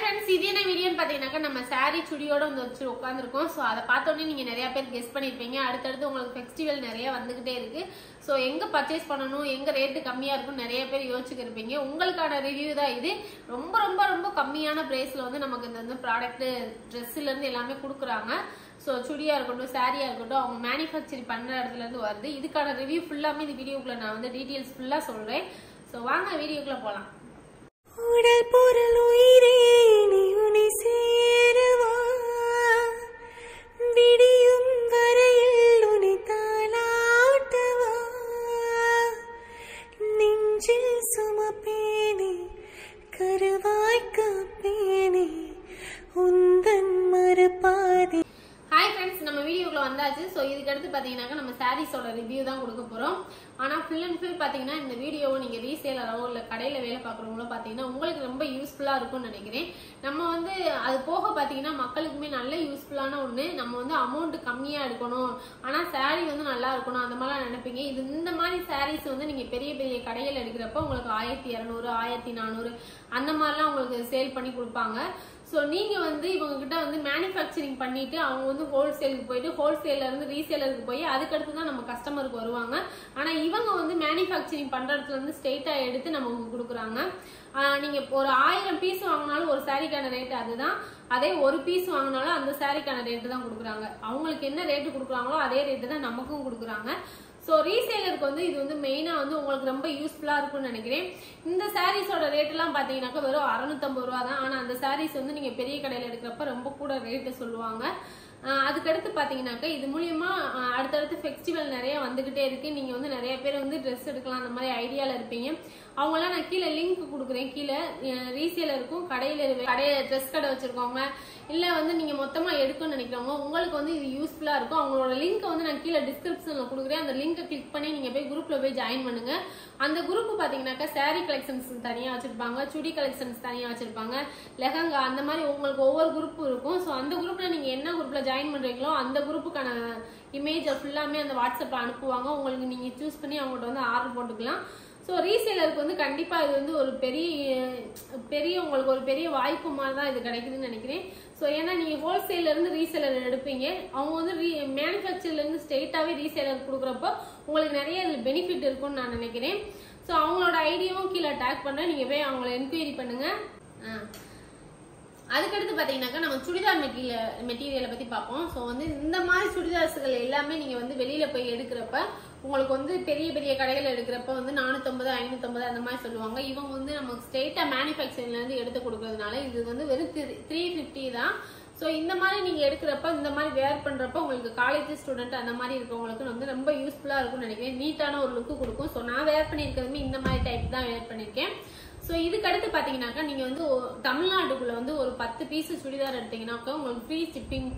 Friends, இது என்ன வீடியோன்னு பாத்தீங்கன்னாக்கா நம்ம சாரி சுடியோட வந்து வச்சு உட்காந்துருக்கோம். ஸோ அதை பார்த்தோன்னே நீங்க நிறைய பேர் கெஸ் பண்ணிருப்பீங்க. அடுத்தடுத்து உங்களுக்கு ஃபெஸ்டிவல் நிறைய வந்துகிட்டே இருக்கு. ஸோ எங்க பர்ச்சேஸ் பண்ணணும், எங்க ரேட்டு கம்மியா இருக்கும் நிறைய பேர் யோசிச்சுருப்பீங்க. உங்களுக்கான ரிவ்யூ தான் இது. ரொம்ப ரொம்ப ரொம்ப கம்மியான பிரைஸ்ல வந்து நமக்கு இந்த ப்ராடக்ட் ட்ரெஸ்ல இருந்து எல்லாமே கொடுக்குறாங்க. ஸோ சுடியா இருக்கட்டும், சாரியா இருக்கட்டும், அவங்க மேனுஃபேக்சரிங் பண்ற இடத்துல இருந்து வருது. இதுக்கான ரிவ்யூ ஃபுல்லாமே இந்த வீடியோக்குள்ள நான் வந்து டீடைல்ஸ் ஃபுல்லா சொல்றேன். ஸோ வாங்க வீடியோக்குள்ள போலாம். உடல் பொருள் உயிரே நீ உன்னை சேரவா, விடியும் வரையில் உன்னை தாலாட்டவா, நெஞ்சில் சுமப்பேனே கருவாய் காப்பேனே உந்தன் மறுபாதி. ஹாய் ஃப்ரெண்ட்ஸ், நம்ம வீடியோக்குள்ள வந்தாச்சு. ஸோ இதுக்கு அடுத்து பார்த்தீங்கன்னாக்கா நம்ம சாரீஸோட ரிவ்யூ தான் கொடுக்க போகிறோம். ஆனால் ஃபுல் அண்ட் ஃபுல் பார்த்தீங்கன்னா இந்த வீடியோவை நீங்கள் ரீசேலரோ இல்லை கடையில் வேலை பார்க்குறவங்களோ பார்த்தீங்கன்னா உங்களுக்கு ரொம்ப யூஸ்ஃபுல்லாக இருக்கும்னு நினைக்கிறேன். நம்ம வந்து அது போக பார்த்தீங்கன்னா மக்களுக்குமே நல்ல யூஸ்ஃபுல்லான ஒன்று. நம்ம வந்து அமௌண்ட் கம்மியாக எடுக்கணும், ஆனால் சாரீ வந்து நல்லா இருக்கணும் அந்த மாதிரிலாம் நினைப்பீங்க. இந்த மாதிரி சாரீஸ் வந்து நீங்கள் பெரிய பெரிய கடைகள் எடுக்கிறப்ப உங்களுக்கு 1200 1400 அந்த மாதிரிலாம் உங்களுக்கு சேல் பண்ணி கொடுப்பாங்க. ஸோ நீங்க வந்து இவங்க கிட்ட வந்து மேனுஃபேக்சரிங் பண்ணிட்டு அவங்க வந்து ஹோல்சேலுக்கு போயிட்டு ஹோல்சேல்ல இருந்து ரீசேலருக்கு போய் அதுக்கடுத்து தான் நம்ம கஸ்டமருக்கு வருவாங்க. ஆனா இவங்க வந்து மேனுஃபேக்சரிங் பண்ற இடத்துல இருந்து ஸ்ட்ரெயிட்டா எடுத்து நமக்கு கொடுக்குறாங்க. நீங்க ஒரு 1000 பீஸ் வாங்கினாலும் ஒரு சாரிக்கான ரேட் அதுதான். அதே ஒரு பீஸ் வாங்கினாலும் அந்த சாரிக்கான ரேட்டு தான் கொடுக்குறாங்க. அவங்களுக்கு என்ன ரேட்டு கொடுக்குறாங்களோ அதே ரேட்டு தான் நமக்கும் கொடுக்குறாங்க. ஸோ ரீசேலருக்கு வந்து இது வந்து மெயினா வந்து உங்களுக்கு ரொம்ப யூஸ்ஃபுல்லா இருக்கும்னு நினைக்கிறேன். இந்த சாரீஸோட ரேட் எல்லாம் பாத்தீங்கன்னாக்கா வெறும் 650 ரூபா தான். ஆனா அந்த சாரீஸ் வந்து நீங்க பெரிய கடையில எடுக்கிறப்ப ரொம்ப கூட ரேட்டு சொல்லுவாங்க. அதுக்கடுத்து பாத்தீங்கன்னாக்கா இது மூலியமா அடுத்தடுத்து ஃபெஸ்டிவல் நிறைய வந்துகிட்டே இருக்கு. நீங்க வந்து நிறைய பேர் வந்து ட்ரெஸ் எடுக்கலாம் அந்த மாதிரி ஐடியால இருப்பீங்க. அவங்களாம் நான் கீழே லிங்க் கொடுக்குறேன். கீழே ரீசேலருக்கும் கடையில ட்ரெஸ் கடை வச்சிருக்கவங்க இல்ல வந்து நீங்க மொத்தமா எடுக்கணும்னு நினைக்கிறவங்க உங்களுக்கு வந்து இது யூஸ்ஃபுல்லா இருக்கும். அவங்களோட லிங்க் வந்து நான் கீழே டிஸ்கிரிப்ஷன்ல கொடுக்குறேன். அந்த லிங்கை கிளிக் பண்ணி நீங்க போய் குரூப்ல போய் ஜாயின் பண்ணுங்க. அந்த குரூப் பாத்தீங்கன்னாக்கா சாரி கலெக்ஷன்ஸ் தனியா வச்சிருப்பாங்க, சுடி கலெக்ஷன்ஸ் தனியா வச்சிருப்பாங்க, லெஹங்கா அந்த மாதிரி உங்களுக்கு ஒவ்வொரு குரூப் இருக்கும். ஸோ அந்த குரூப்ல நீங்க என்ன குரூப்ல ஜாயின் பண்றீங்களோ அந்த குரூப்புக்கான இமேஜ் ஃபுல்லாமே அந்த வாட்ஸ்அப்ல அனுப்புவாங்க. உங்களுக்கு நீங்க சூஸ் பண்ணி அவங்கள்ட்ட வந்து ஆர்டர் போட்டுக்கலாம். ஸோ ரீசேலருக்கு வந்து கண்டிப்பா இது வந்து ஒரு பெரிய உங்களுக்கு ஒரு பெரிய வாய்ப்பு மாதிரி தான் இது கிடைக்குதுன்னு நினைக்கிறேன். ஸோ ஏன்னா நீங்க ஹோல்சேல்ல இருந்து ரீசேலர் எடுப்பீங்க, அவங்க வந்து மேனுஃபேக்சர்ல இருந்து ஸ்ட்ரெயிட்டாவே ரீசேலர் கொடுக்குறப்போ உங்களுக்கு நிறைய இதுல பெனிஃபிட் இருக்கும்னு நான் நினைக்கிறேன். ஸோ அவங்களோட ஐடியாவும் கீழே டேக் பண்றேன், நீங்க போய் அவங்களை என்கொயரி பண்ணுங்க. அதுக்கடுத்து பாத்தீங்கன்னாக்கா நம்ம சுடிதார் மெட்டீரியலை பத்தி பார்ப்போம். ஸோ வந்து இந்த மாதிரி சுடிதார்ஸ்கள் எல்லாமே நீங்க வந்து வெளியில போய் எடுக்கிறப்ப உங்களுக்கு வந்து பெரிய பெரிய கடைகள் எடுக்கிறப்ப வந்து 450 550 அந்த மாதிரி சொல்லுவாங்க. இவங்க வந்து நமக்கு ஸ்ட்ரெயிட்டா மேனுஃபேக்சரிங்ல இருந்து எடுத்து கொடுக்கறதுனால இது வந்து வெறும் 350 தான். ஸோ இந்த மாதிரி நீங்க எடுக்கிறப்ப இந்த மாதிரி வேர் பண்றப்ப உங்களுக்கு காலேஜ் ஸ்டூடெண்ட் அந்த மாதிரி இருக்கவங்களுக்கு வந்து ரொம்ப யூஸ்ஃபுல்லா இருக்கும்னு நினைக்கிறேன். நீட்டான ஒரு லுக்கு கொடுக்கும். ஸோ நான் வேர் பண்ணிருக்கிறதுமே இந்த மாதிரி டைப் தான் வேர் பண்ணிருக்கேன். ஸோ இதுக்கு அடுத்து பாத்தீங்கன்னாக்கா நீங்க வந்து தமிழ்நாட்டுக்குள்ள வந்து ஒரு 10 பீஸ் சுடிதார் எடுத்தீங்கன்னாக்கா உங்களுக்கு ஃப்ரீ ஷிப்பிங்.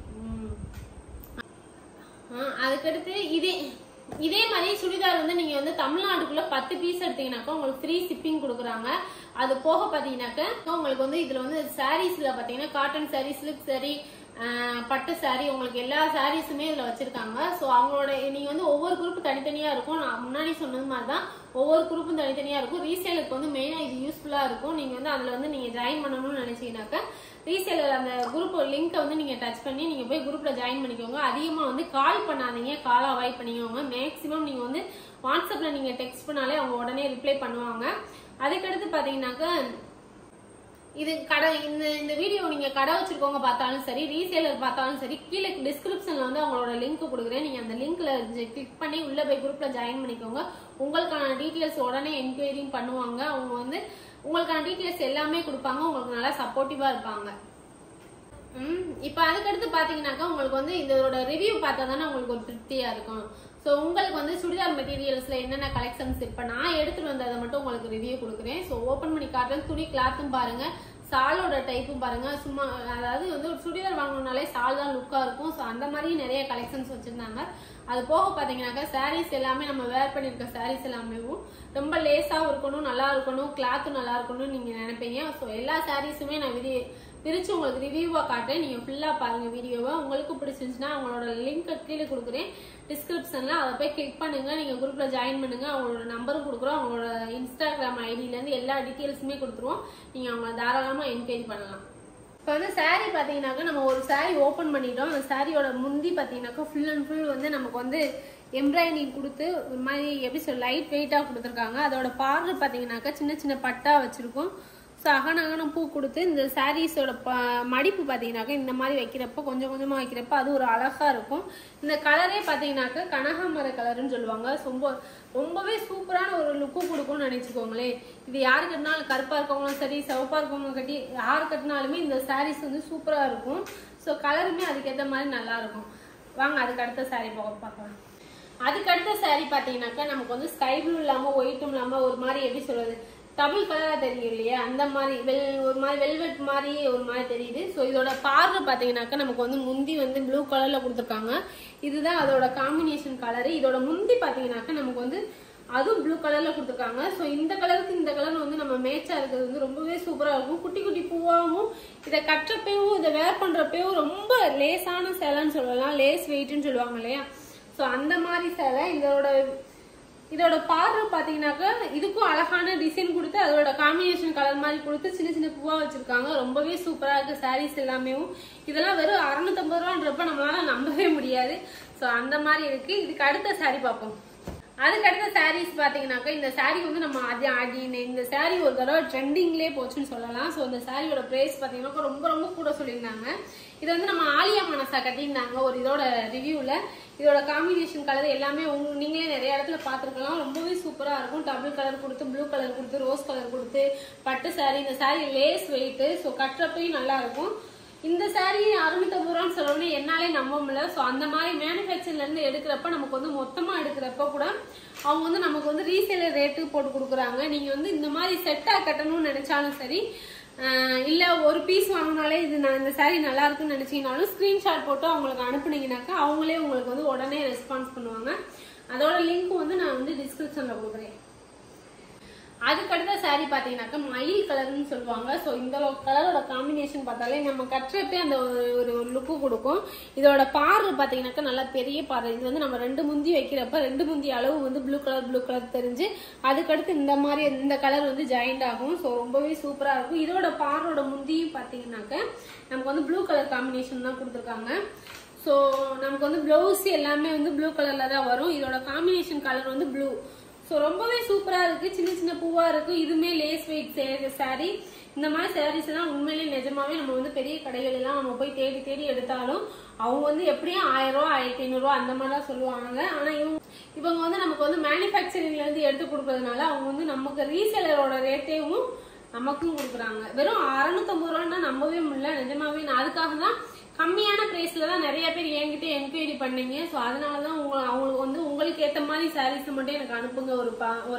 அதுக்கடுத்து இதே மாதிரி சுடிதார் வந்து நீங்க வந்து தமிழ்நாட்டுக்குள்ள 10 பீஸ் எடுத்தீங்கன்னாக்கா உங்களுக்கு ஃப்ரீ ஷிப்பிங் கொடுக்குறாங்க. அது போக பாத்தீங்கன்னாக்கா உங்களுக்கு வந்து இதுல வந்து சாரீஸ்ல பாத்தீங்கன்னா காட்டன் சாரீ, சில்க் சாரீ, பட்டு சாரி, உங்களுக்கு எல்லா சாரீஸுமே இதுல வச்சிருக்காங்க. ஸோ அவங்களோட நீங்க வந்து ஒவ்வொரு குரூப் தனித்தனியா இருக்கும். நான் முன்னாடி சொன்னது மாதிரிதான் ஒவ்வொரு குரூப்பும் தனித்தனியா இருக்கும். ரீசேலுக்கு வந்து மெயினா இது யூஸ்ஃபுல்லா இருக்கும். நீங்க வந்து அதுல வந்து நீங்க ஜாயின் பண்ணணும்னு நினைச்சீங்கன்னாக்கா ரீசேலர் அந்த குரூப் லிங்கை வந்து நீங்க டச் பண்ணி நீங்க போய் குரூப்ல ஜாயின் பண்ணிக்கோங்க. அதிகமா வந்து கால் பண்ணாதீங்க, கால் அவாய்ட் பண்ணிக்கோங்க. மேக்சிமம் நீங்க வந்து வாட்ஸ்அப்ல நீங்க டெக்ஸ்ட் பண்ணாலே அவங்க உடனே ரிப்ளை பண்ணுவாங்க. அதுக்கடுத்து பாத்தீங்கன்னாக்கா இது கடை இந்த வீடியோ நீங்க கடை வச்சிருக்கவங்க பார்த்தாலும் சரி, ரீசேலர் பார்த்தாலும் சரி, கீழே டிஸ்கிரிப்ஷன்ல வந்து அவங்களோட லிங்க் கொடுக்குறேன். நீங்க அந்த லிங்க்ல கிளிக் பண்ணி உள்ள போய் குரூப்ல ஜாயின் பண்ணிக்கோங்க. உங்களுக்கான டீடைல்ஸ் உடனே என்கொயரி பண்ணுவாங்க. அவங்க வந்து உங்களுக்கான டீடைல்ஸ் எல்லாமே கொடுப்பாங்க. உங்களுக்கு நல்லா சப்போர்ட்டிவா இருப்பாங்க. இப்ப அதுக்கடுத்து பாத்தீங்கன்னாக்கா உங்களுக்கு வந்து இதோட ரிவ்யூ பார்த்தா தானே உங்களுக்கு ஒரு திருப்தியா இருக்கும். ஸோ உங்களுக்கு வந்து சுடிதார் மெட்டீரியல்ஸ்ல என்னென்ன கலெக்ஷன்ஸ் இப்ப நான் எடுத்துட்டு வந்ததை மட்டும் உங்களுக்கு ரிவ்யூ கொடுக்குறேன். ஸோ ஓபன் பண்ணி காட்டுறேன். துணி கிளாத்தும் பாருங்க, சாலோட டைப்பும் பாருங்க. சும்மா அதாவது வந்து ஒரு சுடிதார் வாங்கணும்னாலே சால் தான் லுக்கா இருக்கும். ஸோ அந்த மாதிரி நிறைய கலெக்ஷன்ஸ் வச்சிருந்தாங்க. அது போக பாத்தீங்கன்னாக்கா சாரீஸ் எல்லாமே நம்ம வேர் பண்ணிருக்க சாரீஸ் எல்லாமே ரொம்ப லேஸாவும் இருக்கணும், நல்லா இருக்கணும், கிளாத்தும் நல்லா இருக்கணும்னு நீங்க நினைப்பீங்க. ஸோ எல்லா சாரீஸுமே நான் பிரிச்சு உங்களுக்கு ரிவ்யூவா காட்டுறேன். நீங்க ஃபுல்லா பாருங்க வீடியோவை. உங்களுக்கு பிடிச்சிருந்துச்சுன்னா அவங்களோட லிங்க் கீழே கொடுக்குறேன் டிஸ்கிரிப்ஷன்ல, அதை போய் கிளிக் பண்ணுங்க. நீங்க குரூப்ல ஜாயின் பண்ணுங்க. அவங்களோட நம்பரும் கொடுக்குறோம், அவங்களோட இன்ஸ்டாகிராம் ஐடியில இருந்து எல்லா டீட்டெயில்ஸுமே கொடுத்துருவோம். நீங்க அவங்க தாராளமா என்கொயரி பண்ணலாம். இப்போ வந்து saree பார்த்தீங்கன்னாக்கா நம்ம ஒரு saree ஓப்பன் பண்ணிட்டோம். அந்த சாரியோட முந்தி பார்த்தீங்கன்னாக்கா ஃபுல் அண்ட் ஃபுல் வந்து நமக்கு வந்து எம்ப்ராய்டிங் கொடுத்து ஒரு மாதிரி எப்படி சொல்ல லைட் வெயிட்டாக கொடுத்துருக்காங்க. அதோட பார்டர் பார்த்தீங்கன்னாக்கா சின்ன சின்ன பட்டா வச்சிருக்கோம். ஸோ அகனம் பூ கொடுத்து இந்த சாரீஸோட மடிப்பு பார்த்தீங்கன்னாக்கா இந்த மாதிரி வைக்கிறப்ப கொஞ்சம் கொஞ்சமாக வைக்கிறப்ப அது ஒரு அழகா இருக்கும். இந்த கலரே பார்த்தீங்கன்னாக்கா கனகாமர கலர்னு சொல்லுவாங்க. ரொம்பவே சூப்பரான ஒரு லுக்கு கொடுக்கும்னு நினைச்சுக்கோங்களேன். இது யாரு கட்டினாலும் கருப்பா இருக்கவங்களும் சரி சிவப்பா இருக்கவங்க கட்டி யார் கட்டினாலுமே இந்த சாரீஸ் வந்து சூப்பரா இருக்கும். ஸோ கலருமே அதுக்கேற்ற மாதிரி நல்லா இருக்கும். வாங்க அதுக்கு அடுத்த சாரீ பார்க்கலாம். அதுக்கு அடுத்த சாரீ பார்த்தீங்கன்னாக்கா நமக்கு வந்து ஸ்கை ப்ளூ இல்லாமல் ஒயிட்டும் இல்லாமல் ஒரு மாதிரி எப்படி சொல்றது டபுள் கலரா தெரியும் இல்லையா, அந்த மாதிரி ஒரு மாதிரி வெல்வெட் மாதிரி ஒரு மாதிரி தெரியுது. ஸோ இதோட பார்டர் பார்த்தீங்கன்னாக்கா நமக்கு வந்து முந்தி வந்து ப்ளூ கலர்ல கொடுத்துருக்காங்க. இதுதான் அதோட காம்பினேஷன் கலரு. இதோட முந்தி பார்த்தீங்கன்னாக்கா நமக்கு வந்து அதுவும் ப்ளூ கலர்ல கொடுத்துருக்காங்க. ஸோ இந்த கலருக்கு இந்த கலர் வந்து நம்ம மேட்சா இருக்கிறது வந்து ரொம்பவே சூப்பரா இருக்கும். குட்டி குட்டி பூவாகவும் இதை கட்டுறப்பவும் இதை வேர் பண்றப்பவும் ரொம்ப லேசான சேலைன்னு சொல்லலாம், லேஸ் வெயிட்னு சொல்லுவாங்க இல்லையா. ஸோ அந்த மாதிரி சேலை. இதோட பார்டர் பாத்தீங்கன்னாக்கா இதுக்கும் அழகான டிசைன் கொடுத்து அதோட காம்பினேஷன் கலர் மாதிரி கொடுத்து சின்ன சின்ன பூவா வச்சிருக்காங்க. ரொம்பவே சூப்பரா இருக்கு சாரீஸ் எல்லாமே. இதெல்லாம் வெறும் 650 ரூபான்றப்ப நம்மளால நம்பவே முடியாது. ஸோ அந்த மாதிரி இருக்கு. இதுக்கு அடுத்த சாரீ பார்ப்போம். அதுக்கு அடுத்த சாரீஸ் பாத்தீங்கன்னாக்கா இந்த சாரீ வந்து நம்ம இந்த சாரீ ஒரு தடவை ட்ரெண்டிங்லேயே போச்சுன்னு சொல்லலாம். ஸோ இந்த சாரியோட பிரைஸ் பாத்தீங்கன்னாக்கா ரொம்ப ரொம்ப கூட சொல்லியிருந்தாங்க. இது வந்து நம்ம ஆலியா மனசா கட்டியிருந்தாங்க ஒரு இதோட ரிவ்யூல. இதோட காம்பினேஷன் கலர் எல்லாமே நீங்களே நிறைய இடத்துல பார்த்துருக்கலாம். ரொம்பவே சூப்பரா இருக்கும். டபுள் கலர் கொடுத்து ப்ளூ கலர் கொடுத்து ரோஸ் கலர் கொடுத்து பட்டு சாரீ. இந்த சாரீ லேஸ் வெயிட். ஸோ கட்டுறப்பையும் நல்லா இருக்கும். இந்த சாரீ 650 ரூபான்னு சொல்லணும்னு என்னாலே நம்ப முடியல. ஸோ அந்த மாதிரி மேனுஃபேக்சர்ல இருந்து எடுக்கிறப்ப நமக்கு வந்து மொத்தமா எடுக்கிறப்ப கூட அவங்க வந்து நமக்கு வந்து ரீசேலர் ரேட்டு போட்டு கொடுக்குறாங்க. நீங்க வந்து இந்த மாதிரி செட்டா கட்டணும்னு நினைச்சாலும் சரி, இல்ல ஒரு பீஸ் வாங்கினாலே இது இந்த சாரீ நல்லா இருக்குன்னு நினைச்சீங்கனாலும் ஸ்கிரீன்ஷாட் போட்டு அவங்களுக்கு அனுப்புனீங்கன்னாக்கா அவங்களே உங்களுக்கு வந்து உடனே ரெஸ்பான்ஸ் பண்ணுவாங்க. அதோட லிங்க் வந்து நான் வந்து டிஸ்கிரிப்ஷன்ல கொடுக்குறேன். அதுக்கு அடுத்த சாரீ பாத்தீங்கன்னாக்கா மயில் கலர்னு சொல்லுவாங்க. ஸோ இந்த கலரோட காம்பினேஷன் பார்த்தாலே நம்ம கட்டுறப்பே அந்த ஒரு லுக்கு கொடுக்கும். இதோட பார்டர் பாத்தீங்கன்னாக்கா நல்லா பெரிய பார்டர். இது வந்து நம்ம 2 முந்தி வைக்கிறப்ப 2 முந்தி அளவு வந்து ப்ளூ கலர் தெரிஞ்சு அதுக்கடுத்து இந்த மாதிரி இந்த கலர் வந்து ஜாயிண்ட் ஆகும். ஸோ ரொம்பவே சூப்பரா இருக்கும். இதோட பார்டரோட முந்தியும் பாத்தீங்கன்னாக்கா நமக்கு வந்து ப்ளூ கலர் காம்பினேஷன் தான் கொடுத்துருக்காங்க. ஸோ நமக்கு வந்து பிளவுஸ் எல்லாமே வந்து ப்ளூ கலர்ல தான் வரும். இதோட காம்பினேஷன் கலர் வந்து ப்ளூ. ஸோ ரொம்பவே சூப்பரா இருக்கு. சின்ன சின்ன பூவா இருக்கு. இதுமே லேஸ் வெயிட் சாரீ. இந்த மாதிரி சாரீஸ் எல்லாம் உண்மையிலே நிஜமாவே நம்ம வந்து பெரிய கடைகள் எல்லாம் நம்ம போய் தேடி எடுத்தாலும் அவங்க வந்து எப்படியும் 1000 ரூபா 1500 ரூபா அந்த மாதிரிலாம் சொல்லுவாங்க. ஆனா இவங்க வந்து நமக்கு வந்து மேனுஃபேக்சரிங்ல இருந்து எடுத்து கொடுக்கறதுனால அவங்க வந்து நமக்கு ரீசேலரோட ரேட்டையும் நமக்கும் கொடுக்குறாங்க. வெறும் 650 ரூபான்னா நம்பவே முடியல நிஜமாவே. நான் அதுக்காக தான் கம்மியான பிரைஸ்ல தான் நிறைய பேர் என்கிட்ட என்கொயரி பண்ணீங்க. ஸோ அதனாலதான் அவங்களுக்கு வந்து உங்களுக்கு ஏற்ற மாதிரி சாரீஸ் மட்டும் எனக்கு அனுப்புங்க, ஒரு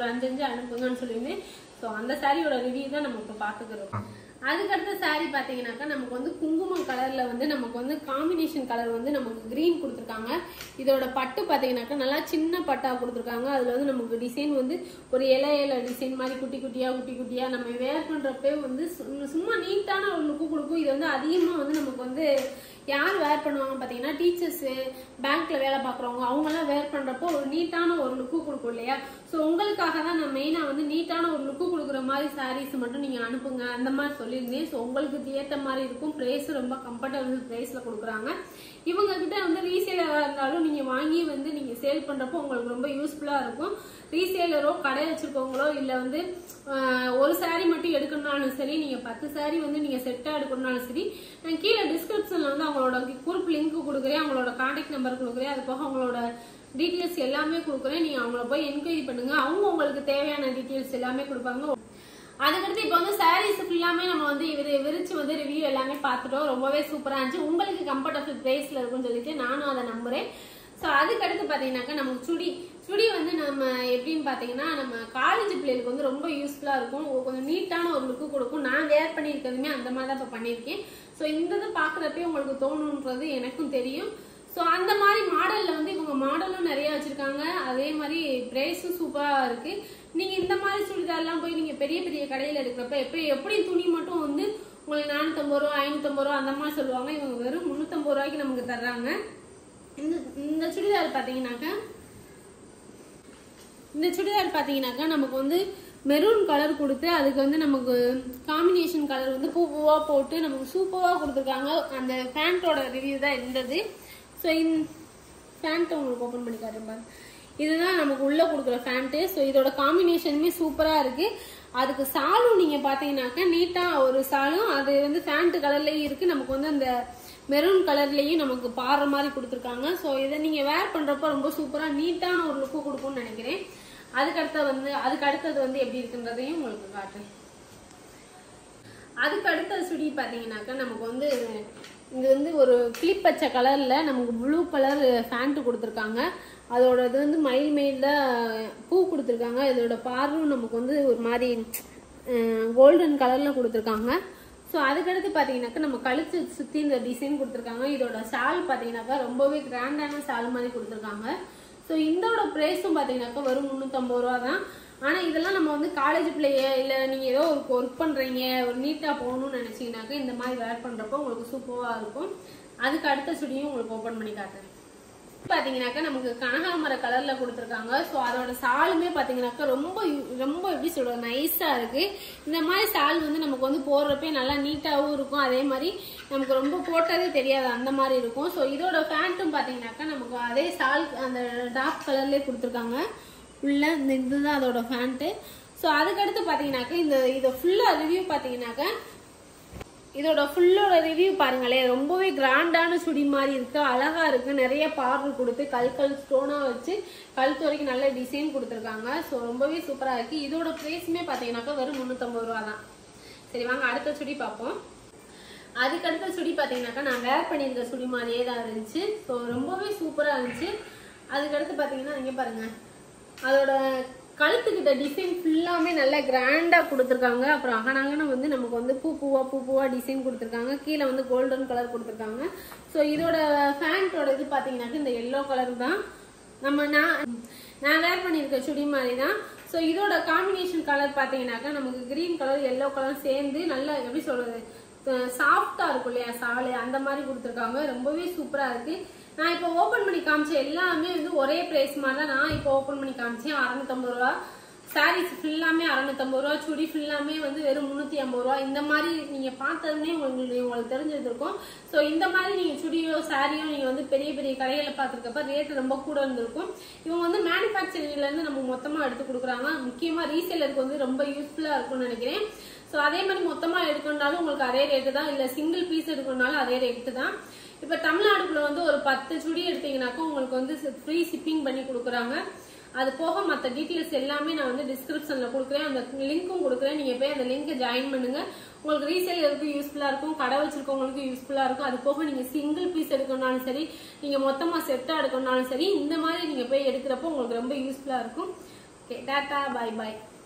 5 அனுப்புங்கன்னு சொல்லியிருந்தேன். ஸோ அந்த சாரியோட ரிவ்யூ தான் நம்ம இப்போ பார்த்துக்கிறோம். அதுக்கடுத்த சாரீ பாத்தீங்கன்னாக்கா நமக்கு வந்து குங்குமம் கலர்ல வந்து நமக்கு வந்து காம்பினேஷன் கலர் வந்து நமக்கு கிரீன் கொடுத்துருக்காங்க. இதோட பட்டு பாத்தீங்கன்னாக்கா நல்லா சின்ன பட்டா கொடுத்துருக்காங்க. அதுல வந்து நமக்கு டிசைன் வந்து ஒரு இலை டிசைன் மாதிரி குட்டி குட்டியா நம்ம வேர் பண்றப்பே வந்து சும்மா நீட்டான ஒரு லுக்கு கொடுக்கும். இது வந்து அதிகமா வந்து நமக்கு வந்து யார் வேர் பண்ணுவாங்க பாத்தீங்கன்னா டீச்சர்ஸ், பேங்க்ல வேலை பாக்குறவங்க அவங்க எல்லாம் வேர் பண்றப்போ ஒரு நீட்டான ஒரு லுக்கு கொடுக்கும் இல்லையா. ஸோ உங்களுக்காக தான் நான் மெயினா வந்து நீட்டான ஒரு லுக்கு கொடுக்குற மாதிரி சாரீஸ் மட்டும் நீங்க அனுப்புங்க அந்த மாதிரி சொல்லியிருந்தேன். ஸோ உங்களுக்கு ஏற்ற மாதிரி இருக்கும். பிரைஸ் ரொம்ப கம்ஃபர்டபுள் பிரைஸ்ல கொடுக்குறாங்க. இவங்க கிட்ட வந்து ரீசேலரா இருந்தாலும் நீங்க வாங்கி வந்து நீங்க சேல் பண்றப்போ உங்களுக்கு ரொம்ப யூஸ்ஃபுல்லா இருக்கும். ரீசேலரோ கடை வச்சிருக்கவங்களோ இல்ல வந்து ஒரு சாரீ மட்டும் எடுக்கணும்னாலும் சரி, நீங்க 10 சாரீ வந்து நீங்க செட்டா எடுக்கணும்னாலும் சரி, நான் கீழே டிஸ்கிரிப்ஷன்ல வந்து அவங்களோட குரூப் லிங்க் கொடுக்குறேன், அவங்களோட கான்டாக்ட் நம்பர் கொடுக்குறேன், அது போக அவங்களோட டீட்டெயில்ஸ் எல்லாமே கொடுக்குறேன். நீங்க அவங்கள போய் என்கொயரி பண்ணுங்க. அவங்க உங்களுக்கு தேவையான டீட்டெயில்ஸ் எல்லாமே கொடுப்பாங்க. அதுக்கடுத்து இப்போ வந்து சாரீஸ் ஃபுல்லாமே நம்ம வந்து விரிச்சு வந்து ரிவ்யூ எல்லாமே பார்த்துட்டோம். ரொம்பவே சூப்பரா இருந்துச்சு. உங்களுக்கு கம்ஃபர்டபுள் பிரைஸ்ல இருக்கும்னு சொல்லிட்டு நானும் அதை நம்புறேன். ஸோ அதுக்கடுத்து பாத்தீங்கன்னாக்கா நமக்கு சுடி வந்து நம்ம எப்படின்னு பாத்தீங்கன்னா நம்ம காலேஜ் பிள்ளைகளுக்கு வந்து ரொம்ப யூஸ்ஃபுல்லா இருக்கும். கொஞ்சம் நீட்டான ஒரு லுக்கு கொடுக்கும். நான் வேர் பண்ணியிருக்கிறதுமே அந்த மாதிரி தான் இப்போ பண்ணியிருக்கேன். ஸோ இந்த இது பாக்குறப்பே உங்களுக்கு தோணுன்றது எனக்கும் தெரியும். ஸோ அந்த மாதிரி மாடல்ல வந்து இவங்க மாடலும் நிறைய வச்சிருக்காங்க. அதே மாதிரி பிரைஸும் சூப்பரா இருக்கு. நீங்க இந்த மாதிரி சுடிதார்லாம் போய் நீங்க பெரிய பெரிய கடையில எடுக்கிறப்ப எப்படி துணி மட்டும் வந்து உங்களுக்கு 450 ரூபா 550 ரூபா அந்த மாதிரி சொல்லுவாங்க. இவங்க வெறும் 350 ரூபாய்க்கு நமக்கு தர்றாங்க. இந்த சுடிதார் பாத்தீங்கன்னாக்கா நமக்கு வந்து மெரூன் கலர் கொடுத்து அதுக்கு வந்து நமக்கு காம்பினேஷன் கலர் வந்து பூவா போட்டு நமக்கு சூப்பரா கொடுத்துருக்காங்க. அந்த பேண்டோட ரிவ்யூ தான் இருந்தது. ஸோ இந்த பேண்ட் உங்களுக்கு ஓப்பன் பண்ணி காட்டுறேன் பாருங்க. இதுதான் நமக்கு உள்ள கொடுக்குற பேண்ட். ஸோ இதோட காம்பினேஷனுமே சூப்பரா இருக்கு. அதுக்கு சாலும் நீங்க பாத்தீங்கன்னாக்கா நீட்டா ஒரு சாலும் அது வந்து பேண்ட் கலர்லயும் இருக்கு. நமக்கு வந்து அந்த மெரூன் கலர்லயும் நமக்கு பாடுற மாதிரி கொடுத்துருக்காங்க. ஸோ இதை நீங்க வேர் பண்றப்ப ரொம்ப சூப்பரா நீட்டான ஒரு லுக்கு கொடுக்கும்னு நினைக்கிறேன். அதுக்கு அடுத்தது வந்து எப்படி இருக்குன்றதையும் உங்களுக்கு காட்டுறேன். அதுக்கு அடுத்த சுடி பாத்தீங்கன்னாக்கா நமக்கு வந்து இது வந்து ஒரு கிளிப் பச்சை கலர்ல நமக்கு ப்ளூ கலர் பேண்ட் கொடுத்துருக்காங்க. அதோட இது வந்து மயில்ல பூ கொடுத்துருக்காங்க. இதோட பார்வும் நமக்கு வந்து ஒரு மாதிரி கோல்டன் கலர்ல கொடுத்துருக்காங்க. ஸோ அதுக்கடுத்து பார்த்தீங்கன்னாக்கா நம்ம கழுத்து சுற்றி இந்த டிசைன் கொடுத்துருக்காங்க. இதோட ஷால் பார்த்தீங்கன்னாக்கா ரொம்பவே கிராண்டான ஷால் மாதிரி கொடுத்துருக்காங்க. ஸோ இதோட ப்ரைஸும் பார்த்தீங்கன்னாக்கா வெறும் 350 ரூபா தான். ஆனால் இதெல்லாம் நம்ம வந்து காலேஜ் பிள்ளைய இல்லை நீங்கள் ஏதோ ஒரு ஒர்க் பண்ணுறீங்க ஒரு நீட்டாக போகணும்னு நினச்சிங்கனாக்கா இந்த மாதிரி வேர் பண்ணுறப்போ உங்களுக்கு சூப்பராக இருக்கும். அதுக்கு அடுத்த சுடியும் உங்களுக்கு ஓப்பன் பண்ணி காட்டுறேன். பாத்தீங்கன்னாக்கா நமக்கு கனகாமர கலர்ல கொடுத்துருக்காங்க. ஸோ அதோட சாலுமே பாத்தீங்கன்னாக்கா ரொம்ப ரொம்ப எப்படி சொல்றது நைஸா இருக்கு. இந்த மாதிரி சால் வந்து நமக்கு வந்து போடுறப்பே நல்லா நீட்டாவும் இருக்கும். அதே மாதிரி நமக்கு ரொம்ப போட்டதே தெரியாது அந்த மாதிரி இருக்கும். ஸோ இதோட பேண்ட்டும் பாத்தீங்கன்னாக்கா நமக்கு அதே சால் அந்த டார்க் கலர்லயே கொடுத்துருக்காங்க. உள்ள இந்த இதுதான் அதோட பேண்ட். ஸோ அதுக்கடுத்து பாத்தீங்கன்னாக்கா இதை ஃபுல்லா ரிவ்யூ பாத்தீங்கன்னாக்கா இதோட ஃபுல்லோட ரிவ்யூ பாருங்களேன். ரொம்பவே கிராண்டான சுடி மாதிரி இருக்கு. அழகா இருக்கு. நிறைய பார்டர் கொடுத்து கல் ஸ்டோனா வச்சு கழுத்து வரைக்கும் நல்ல டிசைன் கொடுத்துருக்காங்க. ஸோ ரொம்பவே சூப்பரா இருக்கு. இதோட பிரைஸுமே பாத்தீங்கன்னாக்கா வெறும் 350 ரூபா தான். சரி வாங்க அடுத்த சுடி பார்ப்போம். அதுக்கடுத்த சுடி பாத்தீங்கன்னாக்கா நான் வேர் பண்ணியிருக்க சுடி மாதிரியே தான் இருந்துச்சு. ஸோ ரொம்பவே சூப்பரா இருந்துச்சு. அதுக்கடுத்து பாத்தீங்கன்னா இங்க பாருங்க அதோட கழுத்துக்கிட்ட டிசைன் ஃபுல்லாமே நல்லா கிராண்டா கொடுத்துருக்காங்க. அப்புறம் அகனாங்கன்னு வந்து நமக்கு வந்து பூவா டிசைன் கொடுத்துருக்காங்க. கீழே வந்து கோல்டன் கலர் கொடுத்துருக்காங்க. ஸோ இதோட பேண்டோட இது பாத்தீங்கன்னாக்க இந்த எல்லோ கலர் தான் நான் வேர் பண்ணியிருக்க சுடி மாதிரி தான். ஸோ இதோட காம்பினேஷன் கலர் பாத்தீங்கன்னாக்கா நமக்கு கிரீன் கலர் எல்லோ கலர் சேர்ந்து நல்லா எப்படி சொல்றது சாஃப்டா இருக்கும் இல்லையா சாலை அந்த மாதிரி கொடுத்துருக்காங்க. ரொம்பவே சூப்பரா இருக்கு. நான் இப்போ ஓபன் பண்ணி காமிச்சேன் எல்லாமே வந்து ஒரே பிரைஸ் மாதிரி தான் நான் இப்போ ஓபன் பண்ணி காமிச்சேன். 650 ரூபா. சாரீஸ் ஃபுல்லாமே 650 ரூபா. சுடி ஃபுல்லாமே வந்து வெறும் 350 ரூபா. இந்த மாதிரி நீங்க பார்த்ததுமே உங்களுக்கு தெரிஞ்சிருக்கும். ஸோ இந்த மாதிரி நீங்க சுடியோ சாரியோ நீங்க வந்து பெரிய பெரிய கடைகளை பார்த்துருக்கப்ப ரேட் ரொம்ப கூட இருந்திருக்கும். இவங்க வந்து மேனுஃபேக்சரிங்ல இருந்து நம்ம மொத்தமா எடுத்து கொடுக்குறாங்க. முக்கியமா ரீசேலருக்கு வந்து ரொம்ப யூஸ்ஃபுல்லா இருக்கும்னு நினைக்கிறேன். ஸோ அதே மாதிரி மொத்தமா எடுக்கணும்னாலும் உங்களுக்கு அதே ரேட்டு தான். இல்ல சிங்கிள் பீஸ் எடுக்கணும்னாலும் அதே ரேட்டு தான். இப்ப தமிழ்நாடுக்குள்ள வந்து ஒரு 10 சுடி எடுத்தீங்கன்னாக்கா உங்களுக்கு வந்து ஃப்ரீ ஷிப்பிங் பண்ணி கொடுக்குறாங்க. அது போக மற்ற டீட்டெயில்ஸ் எல்லாமே நான் வந்து டிஸ்கிரிப்ஷன்ல கொடுக்குறேன். அந்த லிங்க்கும் கொடுக்குறேன். நீங்க போய் அந்த லிங்கை ஜாயின் பண்ணுங்க. உங்களுக்கு ரீசேலருக்கு யூஸ்ஃபுல்லா இருக்கும். கடை வச்சிருக்கவங்களுக்கு யூஸ்ஃபுல்லா இருக்கும். அது போக நீங்க சிங்கிள் பீஸ் எடுக்கணும்னாலும் சரி நீங்க மொத்தமா செட்டா எடுக்கணும்னாலும் சரி இந்த மாதிரி நீங்க போய் எடுக்கிறப்போ உங்களுக்கு ரொம்ப யூஸ்ஃபுல்லா இருக்கும். ஓகே டாடா பை பாய்.